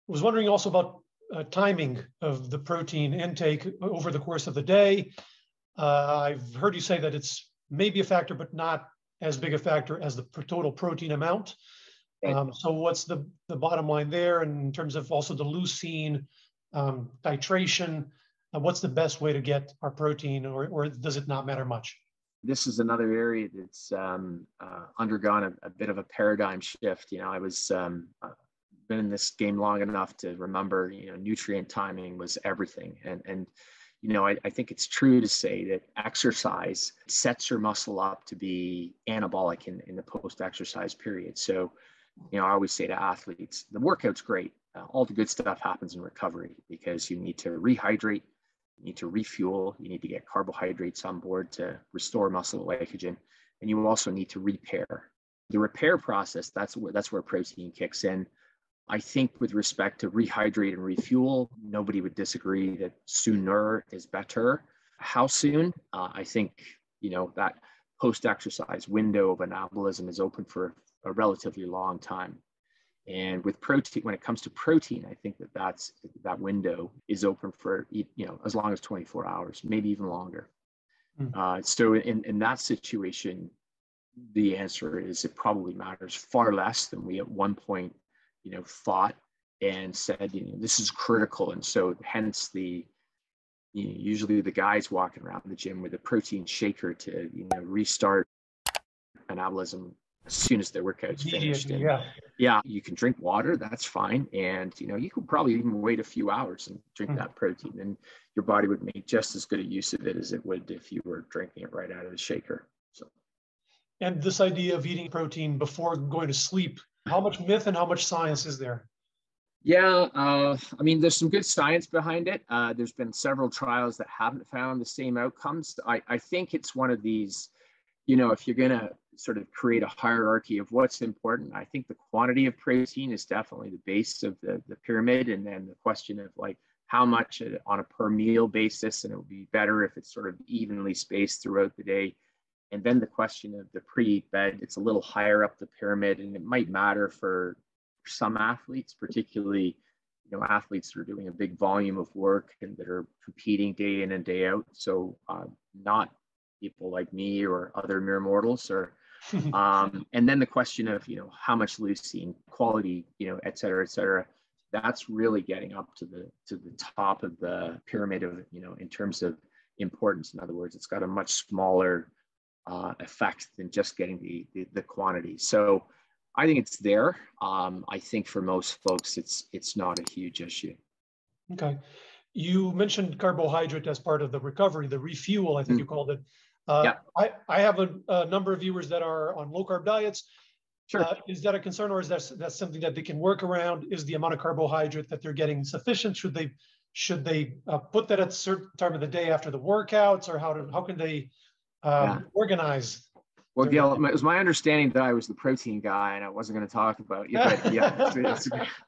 was wondering also about timing of the protein intake over the course of the day. I've heard you say that it's maybe a factor, but not as big a factor as the total protein amount. So what's the bottom line there in terms of also the leucine titration? What's the best way to get our protein, or does it not matter much? This is another area that's undergone a bit of a paradigm shift. I was been in this game long enough to remember, nutrient timing was everything. And I think it's true to say that exercise sets your muscle up to be anabolic in the post-exercise period. So, I always say to athletes, the workout's great. All the good stuff happens in recovery because you need to rehydrate, you need to refuel, you need to get carbohydrates on board to restore muscle glycogen, and you also need to repair. The repair process, that's where protein kicks in. I think with respect to rehydrate and refuel, nobody would disagree that sooner is better. How soon? I think, that post-exercise window of anabolism is open for a relatively long time. And with protein, when it comes to protein, I think that window is open for, as long as 24 hours, maybe even longer. So in that situation, the answer is it probably matters far less than we at one point, thought and said, this is critical. And so hence usually the guys walking around the gym with a protein shaker to, restart anabolism as soon as their workout's finished. And yeah, you can drink water, that's fine. And, you could probably even wait a few hours and drink that protein, and your body would make just as good a use of it as it would if you were drinking it right out of the shaker. So. And this idea of eating protein before going to sleep, how much myth and how much science is there? Yeah, there's some good science behind it. There's been several trials that haven't found the same outcomes. I think it's one of these, if you're going to sort of create a hierarchy of what's important, I think the quantity of protein is definitely the base of the pyramid. And then the question of how much on a per meal basis, and it would be better if it's sort of evenly spaced throughout the day. And then the question of the pre-bed, it's a little higher up the pyramid, and it might matter for some athletes, particularly, athletes that are doing a big volume of work and that are competing day in and day out. So not people like me or other mere mortals, or and then the question of, how much leucine, quality, et cetera, that's really getting up to the top of the pyramid of, in terms of importance. In other words, it's got a much smaller effect than just getting the quantity. So I think it's there. I think for most folks, it's not a huge issue. Okay. You mentioned carbohydrate as part of the recovery, the refuel, I think you called it. Yeah. I have a number of viewers that are on low carb diets. Sure. Is that a concern, or is that something that they can work around? Is the amount of carbohydrate that they're getting sufficient? Should they put that at a certain time of the day after the workouts, or how can they organize? Well, Gil, it was my understanding that I was the protein guy and I wasn't going to talk about you, but yeah, it's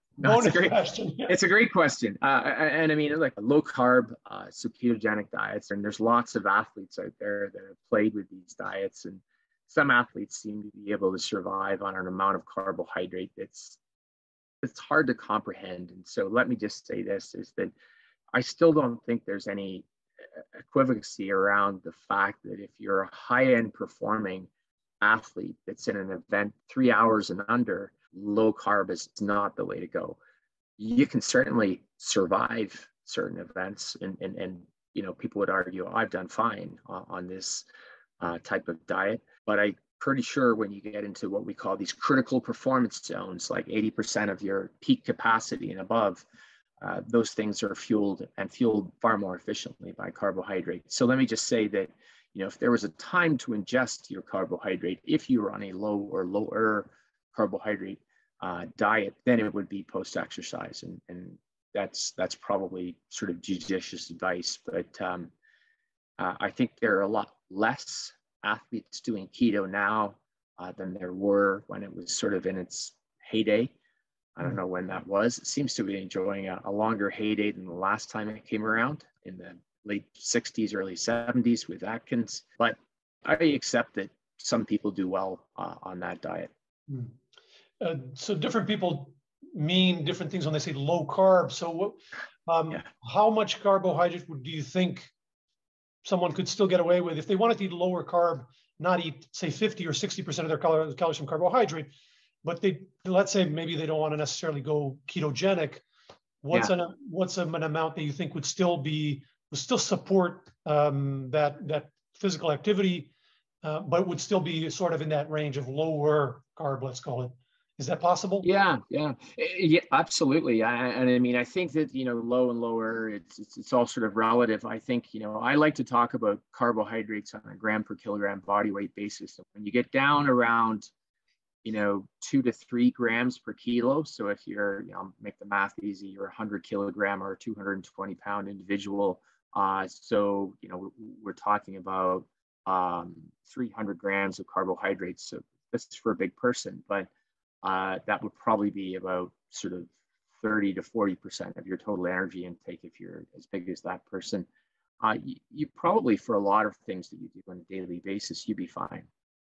a great question. It's a great question. And like low carb, so ketogenic diets, and there's lots of athletes out there that have played with these diets, and some athletes seem to be able to survive on an amount of carbohydrate it's hard to comprehend. And so let me just say this, is that I still don't think there's any equivalency around the fact that if you're a high-end performing athlete that's in an event 3 hours and under, low carb is not the way to go. You can certainly survive certain events, and people would argue, I've done fine on this type of diet, but I'm pretty sure when you get into what we call these critical performance zones, like 80% of your peak capacity and above, those things are fueled far more efficiently by carbohydrate. So let me just say that, if there was a time to ingest your carbohydrate, if you were on a low or lower carbohydrate diet, then it would be post-exercise. And that's probably sort of judicious advice. But I think there are a lot less athletes doing keto now than there were when it was sort of in its heyday. I don't know when that was. It seems to be enjoying a longer heyday than the last time it came around in the late 60s, early 70s with Atkins. But I accept that some people do well on that diet. So different people mean different things when they say low carb. So how much carbohydrate do you think someone could still get away with if they wanted to eat lower carb, not eat, say, 50 or 60% of their calories from carbohydrate, but let's say maybe they don't want to necessarily go ketogenic. What's an amount that you think would still support that physical activity, but would still be sort of in that range of lower carb, let's call it? Is that possible? Yeah, absolutely. And I mean, I think that, low and lower, it's all sort of relative. I think, I like to talk about carbohydrates on a gram per kilogram body weight basis. So when you get down around, 2 to 3 grams per kilo. So if you're, make the math easy, you're a 100 kilogram or a 220 pound individual. So, we're talking about 300 grams of carbohydrates. So that's for a big person, but that would probably be about sort of 30 to 40% of your total energy intake if you're as big as that person. You probably, for a lot of things that you do on a daily basis, you'd be fine.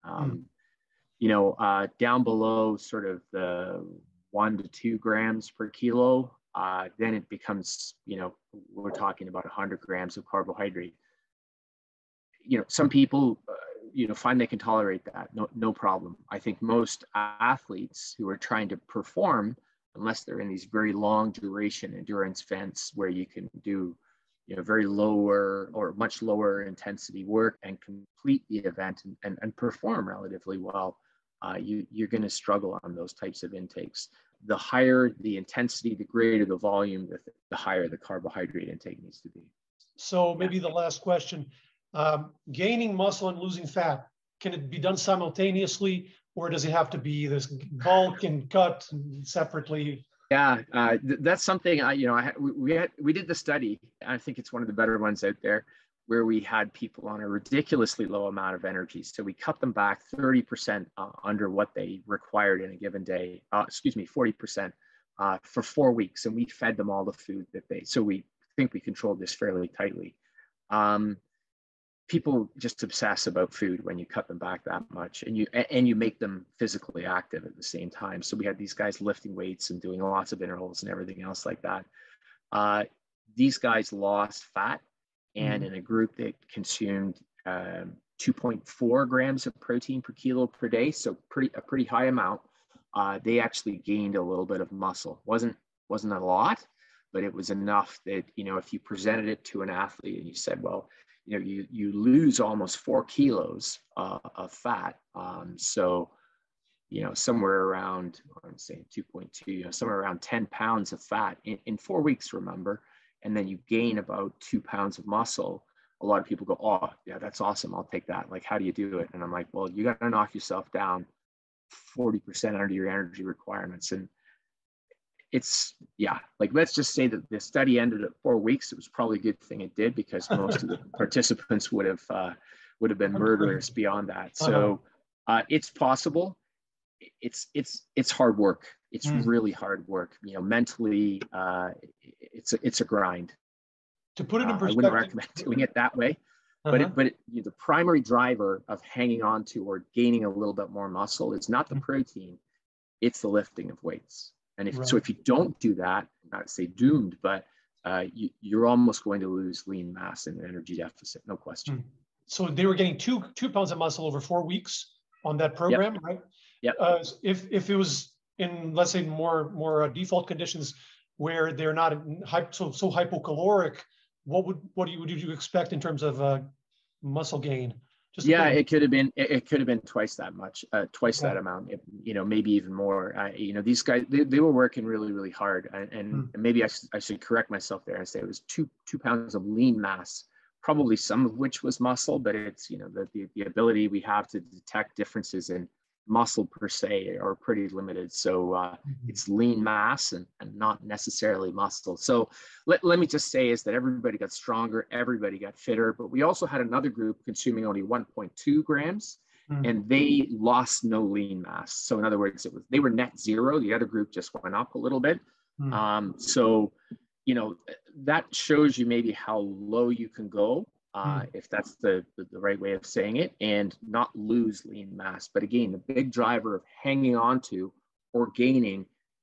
Down below sort of the 1 to 2 grams per kilo, then it becomes, we're talking about 100 grams of carbohydrate. Some people, find they can tolerate that, no problem. I think most athletes who are trying to perform, unless they're in these very long duration endurance events where you can do, very lower or much lower intensity work and complete the event and perform relatively well, you're going to struggle on those types of intakes. The higher the intensity, the greater the volume, the higher the carbohydrate intake needs to be. So maybe the last question. Gaining muscle and losing fat, can it be done simultaneously, or does it have to be this bulk and cut separately? Yeah, that's something we did the study. I think it's one of the better ones out there, where we had people on a ridiculously low amount of energy. So we cut them back 30% under what they required in a given day. 40% for 4 weeks, and we fed them all the food that so we think we controlled this fairly tightly. People just obsess about food when you cut them back that much, and you make them physically active at the same time. So we had these guys lifting weights and doing lots of intervals and everything else like that. These guys lost fat, and in a group that consumed 2.4 grams of protein per kilo per day, so a pretty high amount, they actually gained a little bit of muscle. Wasn't a lot, but it was enough that, if you presented it to an athlete and you said, well, you lose almost 4 kilos of fat. So, somewhere around, I'm saying 2.2, somewhere around 10 pounds of fat in 4 weeks, remember, and then you gain about 2 pounds of muscle. A lot of people go, oh, yeah, that's awesome. I'll take that. Like, how do you do it? And I'm like, well, you got to knock yourself down 40% under your energy requirements. And it's, let's just say that the study ended at 4 weeks. It was probably a good thing it did, because most of the participants would have been murderers beyond that. So it's possible. It's hard work. It's really hard work. Mentally, it's a grind. To put it in perspective, I wouldn't recommend doing it that way. But the primary driver of hanging on to or gaining a little bit more muscle is not the protein, it's the lifting of weights. And so if you don't do that, not to say doomed, but you're almost going to lose lean mass and energy deficit, no question. So they were getting two pounds of muscle over 4 weeks on that program, right? Yep. If it was in, let's say, more default conditions where they're not so hypocaloric, what would you expect in terms of muscle gain? It could have been twice that much, that amount, maybe even more. These guys, they were working really, really hard, and maybe I should correct myself there and say it was two pounds of lean mass, probably some of which was muscle, but it's, the ability we have to detect differences in muscle per se are pretty limited. So it's lean mass and not necessarily muscle. So let me just say is that everybody got stronger, everybody got fitter, but we also had another group consuming only 1.2 grams and they lost no lean mass. So in other words, they were net zero. The other group just went up a little bit. So, that shows you maybe how low you can go. If that's the right way of saying it, and not lose lean mass. But again, the big driver of hanging on to or gaining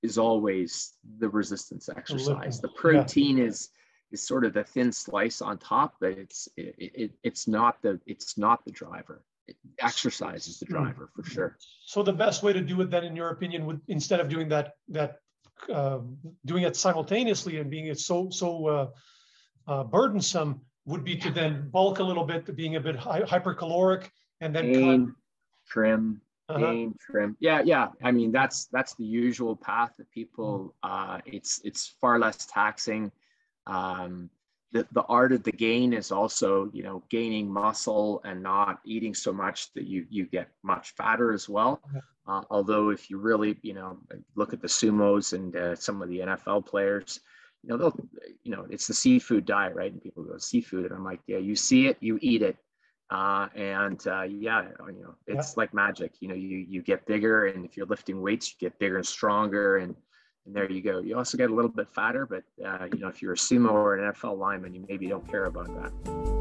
is always the resistance exercise. The Yeah. protein is sort of the thin slice on top, but it's not the driver. Exercise is the driver for sure. So the best way to do it then, in your opinion, would, instead of doing that doing it simultaneously and being so burdensome, would be to then bulk a little bit, being a bit hypercaloric, and then gain, trim, gain, trim. Yeah. I mean, that's the usual path that people. It's far less taxing. The art of the gain is also, gaining muscle and not eating so much that you get much fatter as well. Although if you really, look at the sumos and some of the NFL players, they'll, it's the seafood diet, right? And people go, seafood. And I'm like, yeah, you see it, you eat it. It's like magic. You get bigger, and if you're lifting weights, you get bigger and stronger, and there you go. You also get a little bit fatter, but if you're a sumo or an NFL lineman, you maybe don't care about that.